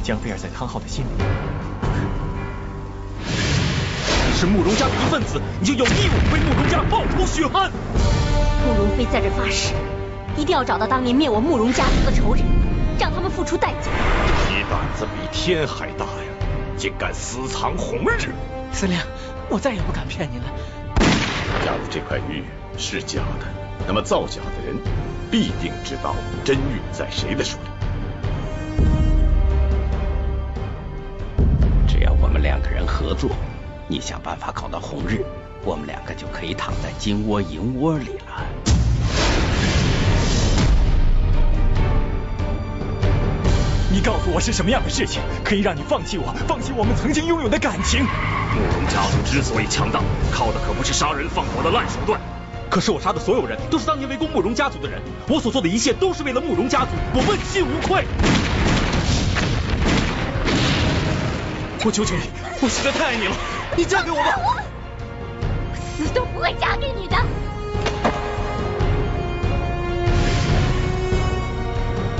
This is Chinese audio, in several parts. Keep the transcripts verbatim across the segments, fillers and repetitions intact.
江菲儿在汤浩的心里。 你是慕容家的一份子，你就有义务为慕容家报仇雪恨。 慕容飞在这发誓，一定要找到当年灭我慕容家族的仇人，让他们付出代价。 你胆子比天还大呀，竟敢私藏红日！ 司令，我再也不敢骗您了。 假如这块玉是假的，那么造假的人必定知道真玉在谁的手里。 只要我们两个人合作，你想办法搞到红日，我们两个就可以躺在金窝银窝里了。 你告诉我是什么样的事情，可以让你放弃我，放弃我们曾经拥有的感情？ 慕容家族之所以强大，靠的可不是杀人放火的烂手段。 可是我杀的所有人都是当年围攻慕容家族的人，我所做的一切都是为了慕容家族，我问心无愧。我求求你，我实在太爱你了，你嫁给我吧！ 我死都不会嫁给你的。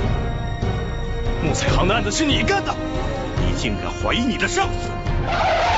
木材行的案子是你干的，你竟敢怀疑你的上司！